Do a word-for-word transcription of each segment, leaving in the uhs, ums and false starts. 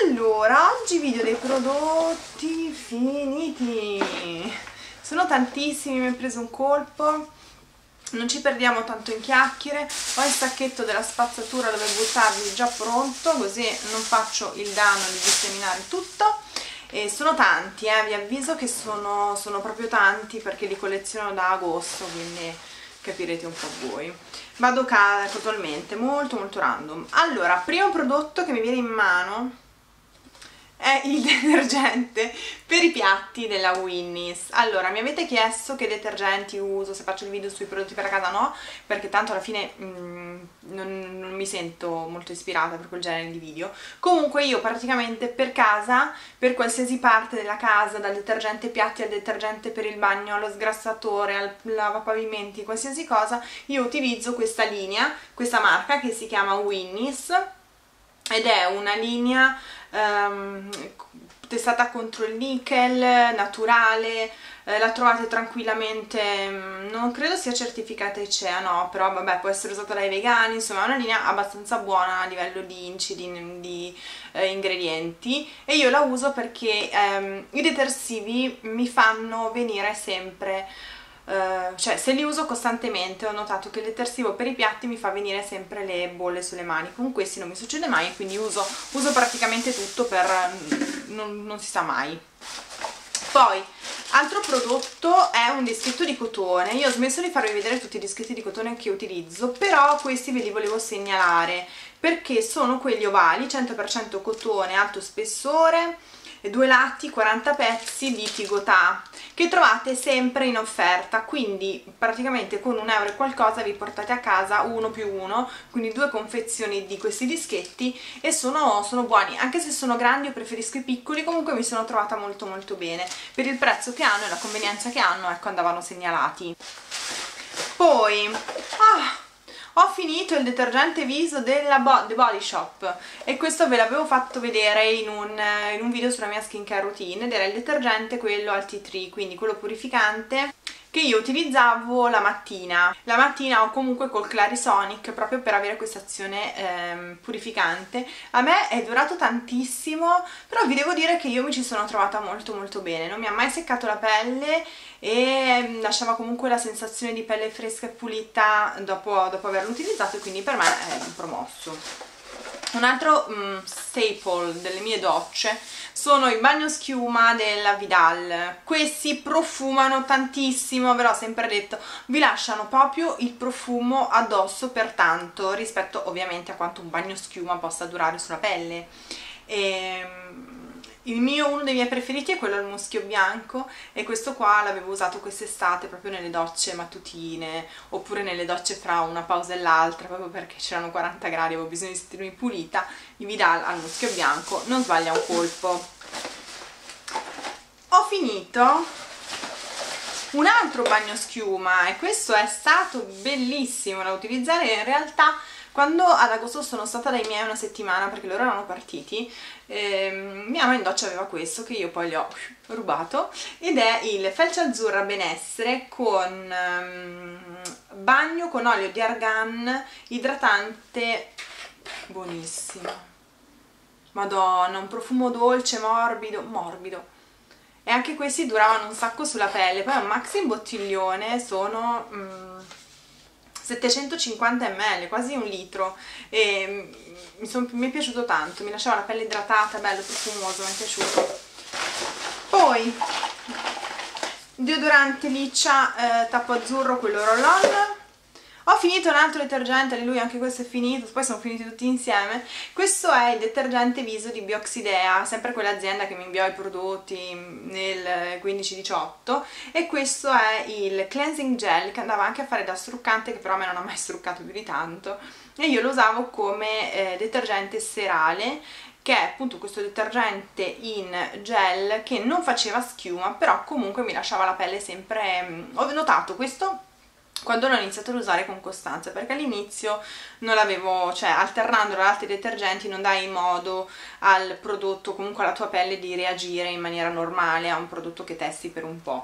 Allora, oggi video dei prodotti finiti. Sono tantissimi, mi è preso un colpo. Non ci perdiamo tanto in chiacchiere. Ho il sacchetto della spazzatura dove buttarli già pronto, così non faccio il danno di disseminare tutto. E sono tanti, eh, vi avviso che sono, sono proprio tanti perché li colleziono da agosto, quindi capirete un po' voi. Vado casualmente, molto molto random. Allora, primo prodotto che mi viene in mano è il detergente per i piatti della Winnie's. Allora, mi avete chiesto che detergenti uso, se faccio il video sui prodotti per la casa no, perché tanto alla fine mm, non, non mi sento molto ispirata per quel genere di video. Comunque io praticamente per casa, per qualsiasi parte della casa, dal detergente piatti al detergente per il bagno, allo sgrassatore, al lavapavimenti, qualsiasi cosa, io utilizzo questa linea, questa marca che si chiama Winnie's ed è una linea Um, testata contro il nickel, naturale, eh, la trovate tranquillamente, non credo sia certificata E C E A, no, però vabbè, può essere usata dai vegani, insomma è una linea abbastanza buona a livello di inci, di, di eh, ingredienti, e io la uso perché ehm, i detersivi mi fanno venire sempre Uh, cioè se li uso costantemente ho notato che il detersivo per i piatti mi fa venire sempre le bolle sulle mani. Con questi non mi succede mai e quindi uso, uso praticamente tutto per non, non si sa mai. Poi altro prodotto è un dischetto di cotone. Io ho smesso di farvi vedere tutti i dischetti di cotone che utilizzo, però questi ve li volevo segnalare perché sono quelli ovali, cento per cento cotone, alto spessore, due lati, quaranta pezzi di Tigotà, che trovate sempre in offerta, quindi praticamente con un euro e qualcosa vi portate a casa uno più uno, quindi due confezioni di questi dischetti, e sono, sono buoni, anche se sono grandi io preferisco i piccoli. Comunque mi sono trovata molto molto bene per il prezzo che hanno e la convenienza che hanno, ecco, andavano segnalati. Poi ah, ho finito il detergente viso della Bo The Body Shop e questo ve l'avevo fatto vedere in un, in un video sulla mia skincare routine, ed era il detergente quello al tea tree, quindi quello purificante che io utilizzavo la mattina la mattina o comunque col Clarisonic, proprio per avere questa azione ehm, purificante. A me è durato tantissimo, però vi devo dire che io mi ci sono trovata molto molto bene, non mi ha mai seccato la pelle e lasciava comunque la sensazione di pelle fresca e pulita dopo, dopo averlo utilizzato, e quindi per me è un promosso. Un altro um, staple delle mie docce sono i bagnoschiuma della Vidal. Questi profumano tantissimo, ve l'ho sempre detto, vi lasciano proprio il profumo addosso per tanto, rispetto ovviamente a quanto un bagnoschiuma possa durare sulla pelle. E il mio, uno dei miei preferiti è quello al muschio bianco, e questo qua l'avevo usato quest'estate proprio nelle docce mattutine, oppure nelle docce fra una pausa e l'altra, proprio perché c'erano quaranta gradi, avevo bisogno di sentirmi pulita. Il Vidal al muschio bianco non sbaglia un colpo. Ho finito un altro bagnoschiuma e questo è stato bellissimo da utilizzare. In realtà quando ad agosto sono stata dai miei una settimana, perché loro erano partiti, ehm, mia mamma in doccia aveva questo che io poi gli ho rubato, ed è il Felce Azzurra Benessere con um, bagno con olio di argan idratante, buonissimo, madonna, un profumo dolce, morbido, morbido, e anche questi duravano un sacco sulla pelle. Poi è un maxi in bottiglione, sono um, settecentocinquanta millilitri, quasi un litro, e mi, son, mi è piaciuto tanto, mi lasciava la pelle idratata, bello, profumoso, mi è piaciuto. Poi deodorante Liccia eh, tappo azzurro, quello roll-on. Ho finito un altro detergente, lui anche questo è finito, poi sono finiti tutti insieme. Questo è il detergente viso di Bioxidea, sempre quell'azienda che mi inviò i prodotti nel quindici diciotto, e questo è il cleansing gel che andava anche a fare da struccante, che però a me non ha mai struccato più di tanto, e io lo usavo come eh, detergente serale, che è appunto questo detergente in gel che non faceva schiuma, però comunque mi lasciava la pelle sempre... Ho notato questo quando l'ho iniziato ad usare con costanza, perché all'inizio non l'avevo, cioè alternandolo ad altri detergenti non dai modo al prodotto, comunque alla tua pelle, di reagire in maniera normale a un prodotto che testi per un po'.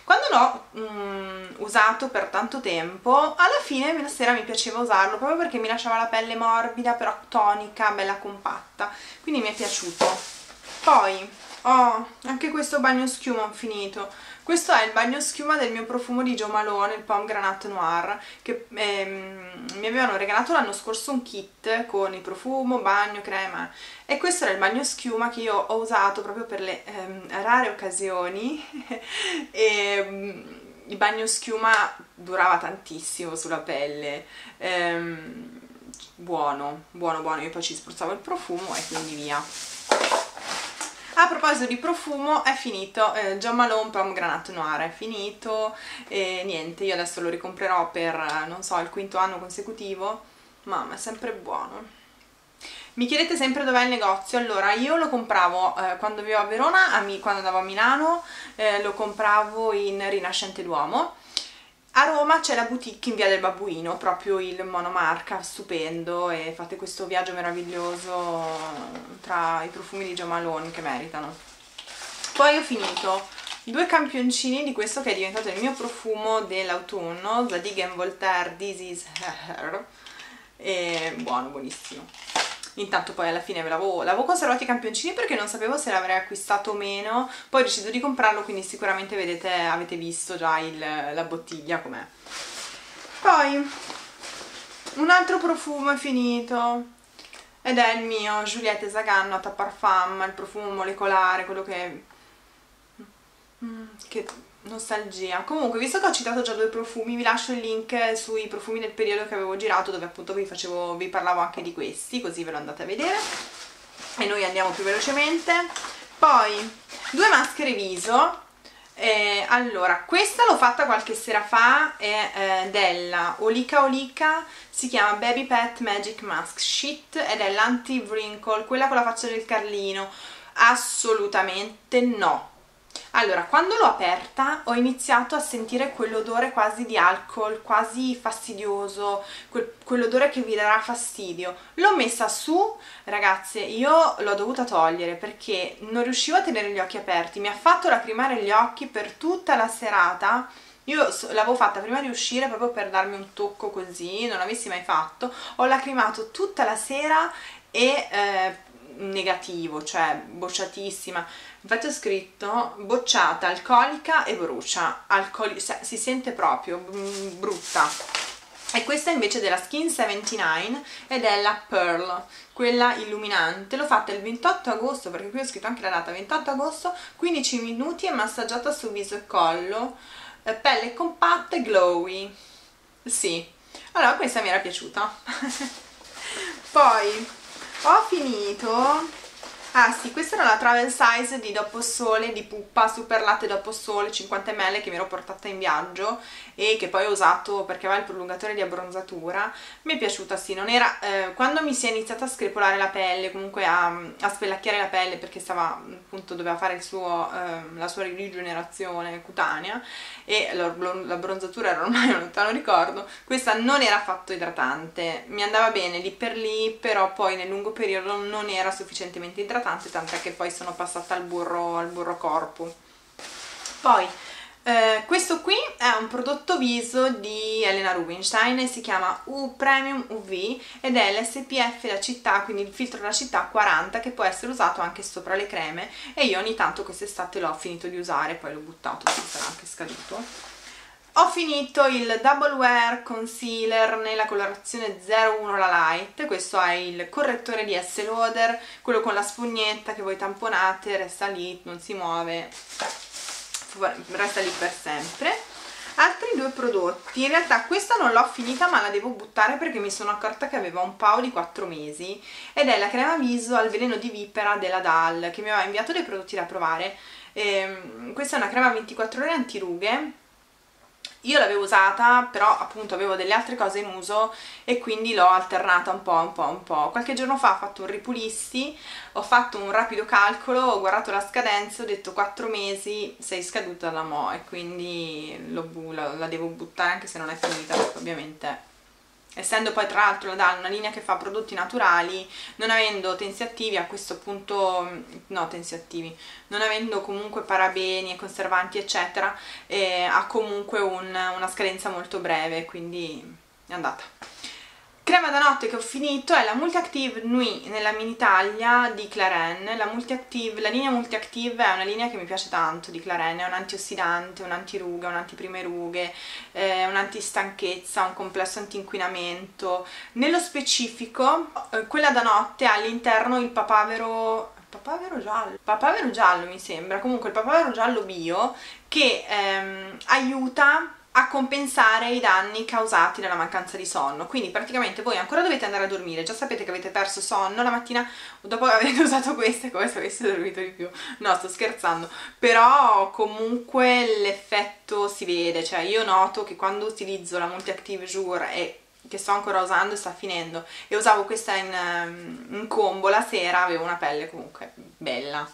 Quando l'ho mm, usato per tanto tempo, alla fine la sera mi piaceva usarlo, proprio perché mi lasciava la pelle morbida, però tonica, bella compatta, quindi mi è piaciuto. Poi ho anche questo bagno schiuma, ho finito. Questo è il bagno schiuma del mio profumo di Jo Malone, il Pomme Granate Noir, che ehm, mi avevano regalato l'anno scorso un kit con il profumo, bagno, crema, e questo era il bagno schiuma che io ho usato proprio per le ehm, rare occasioni e um, il bagno schiuma durava tantissimo sulla pelle, ehm, buono, buono, buono, io poi ci spruzzavo il profumo e quindi via. A proposito di profumo, è finito eh, Jo Malone Pomme Granate Noir, è finito e niente, io adesso lo ricomprerò per, non so, il quinto anno consecutivo, ma è sempre buono. Mi chiedete sempre dov'è il negozio. Allora, io lo compravo eh, quando vivevo a Verona, a Mi, quando andavo a Milano eh, lo compravo in Rinascente Duomo. A Roma c'è la boutique in via del Babbuino, proprio il monomarca, stupendo, e fate questo viaggio meraviglioso tra i profumi di Jo Malone che meritano. Poi ho finito due campioncini di questo che è diventato il mio profumo dell'autunno, Zadig and Voltaire This Is Her, e buono, buonissimo. Intanto poi alla fine l'avevo conservato i campioncini perché non sapevo se l'avrei acquistato o meno, poi ho deciso di comprarlo, quindi sicuramente vedete, avete visto già il, la bottiglia com'è. Poi un altro profumo è finito ed è il mio Juliette Zagan Eau de Parfum, il profumo molecolare, quello che... che nostalgia. Comunque, visto che ho citato già due profumi, vi lascio il link sui profumi del periodo che avevo girato, dove appunto vi facevo, vi parlavo anche di questi, così ve lo andate a vedere. E noi andiamo più velocemente. Poi due maschere viso. Eh, allora, questa l'ho fatta qualche sera fa, è eh, della Olika Olika, si chiama Baby Pet Magic Mask Sheet ed è l'anti-wrinkle, quella con la faccia del Carlino. Assolutamente no. Allora, quando l'ho aperta ho iniziato a sentire quell'odore quasi di alcol, quasi fastidioso, quel, quell'odore che vi darà fastidio. L'ho messa su, ragazze, io l'ho dovuta togliere perché non riuscivo a tenere gli occhi aperti, mi ha fatto lacrimare gli occhi per tutta la serata. Io l'avevo fatta prima di uscire proprio per darmi un tocco così, non l'avessi mai fatto, ho lacrimato tutta la sera e... Eh, negativo, cioè bocciatissima. Infatti ho scritto bocciata, alcolica e brucia, Alcoli si sente proprio brutta. E questa invece è della Skin settantanove ed è la Pearl, quella illuminante. L'ho fatta il ventotto agosto, perché qui ho scritto anche la data, ventotto agosto, quindici minuti e massaggiata su viso e collo, pelle compatta e glowy. Sì, allora questa mi era piaciuta. Poi ho finito, ah sì, questa era la travel size di Dopo Sole, di Puppa, super latte Dopo Sole, cinquanta millilitri, che mi ero portata in viaggio e che poi ho usato perché aveva il prolungatore di abbronzatura. Mi è piaciuta, sì, non era, eh, quando mi si è iniziata a screpolare la pelle, comunque a, a spellacchiare la pelle perché stava, appunto, doveva fare il suo, eh, la sua rigenerazione cutanea e l'abbronzatura era ormai un lontano ricordo, questa non era affatto idratante, mi andava bene lì per lì, però poi nel lungo periodo non era sufficientemente idratante, tant'è che poi sono passata al burro, al burro corpo. Poi eh, questo qui è un prodotto viso di Elena Rubinstein e si chiama U Premium U V ed è l'S P F da città, quindi il filtro da città quaranta, che può essere usato anche sopra le creme, e io ogni tanto quest'estate l'ho finito di usare, poi l'ho buttato, si sarà anche scaduto. Ho finito il Double Wear Concealer nella colorazione zero uno la Light. Questo è il correttore di Estée Lauder, quello con la spugnetta che voi tamponate, resta lì, non si muove, resta lì per sempre. Altri due prodotti, in realtà questa non l'ho finita ma la devo buttare perché mi sono accorta che aveva un pao di quattro mesi, ed è la crema viso al veleno di vipera della D A L, che mi aveva inviato dei prodotti da provare. E questa è una crema ventiquattro ore antirughe. Io l'avevo usata, però appunto avevo delle altre cose in uso e quindi l'ho alternata un po', un po', un po'. Qualche giorno fa ho fatto un ripulisti, ho fatto un rapido calcolo, ho guardato la scadenza, ho detto quattro mesi, sei scaduta da mo', e quindi lo, la, la devo buttare anche se non è finita, perché ovviamente essendo poi tra l'altro la D A L una linea che fa prodotti naturali, non avendo tensioattivi a questo punto, no tensioattivi, non avendo comunque parabeni e conservanti eccetera, eh, ha comunque un, una scadenza molto breve, quindi è andata. Crema da notte che ho finito è la Multi Active Nuit nella mini taglia di Clarins. La, Multi Active, la linea Multi Active è una linea che mi piace tanto di Clarins, è un antiossidante, un antiruga, un antiprime rughe, eh, un antistanchezza, un complesso antinquinamento. Nello specifico, eh, quella da notte ha all'interno il papavero, papavero giallo, papavero giallo mi sembra, comunque il papavero giallo bio che ehm, aiuta a compensare i danni causati dalla mancanza di sonno. Quindi praticamente voi ancora dovete andare a dormire, già sapete che avete perso sonno la mattina dopo che avete usato queste, come se aveste dormito di più. No, sto scherzando, però comunque l'effetto si vede, cioè io noto che quando utilizzo la Multi Active Jour e che sto ancora usando e sta finendo, e usavo questa in, in combo la sera, avevo una pelle comunque bella.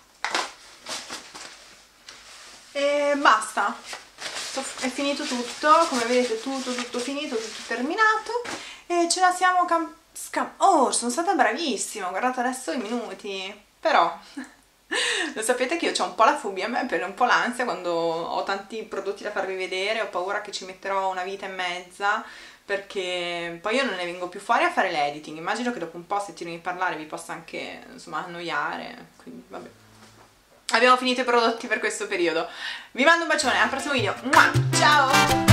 E basta, è finito tutto, come vedete tutto tutto finito, tutto terminato, e ce la siamo cam scam oh, sono stata bravissima, guardate adesso i minuti, però lo sapete che io ho un po' la fobia, a me per un po' l'ansia quando ho tanti prodotti da farvi vedere, ho paura che ci metterò una vita e mezza, perché poi io non ne vengo più fuori a fare l'editing. Immagino che dopo un po', se tiro di parlare, vi possa anche insomma annoiare, quindi vabbè. Abbiamo finito i prodotti per questo periodo. Vi mando un bacione, al prossimo video. Ciao!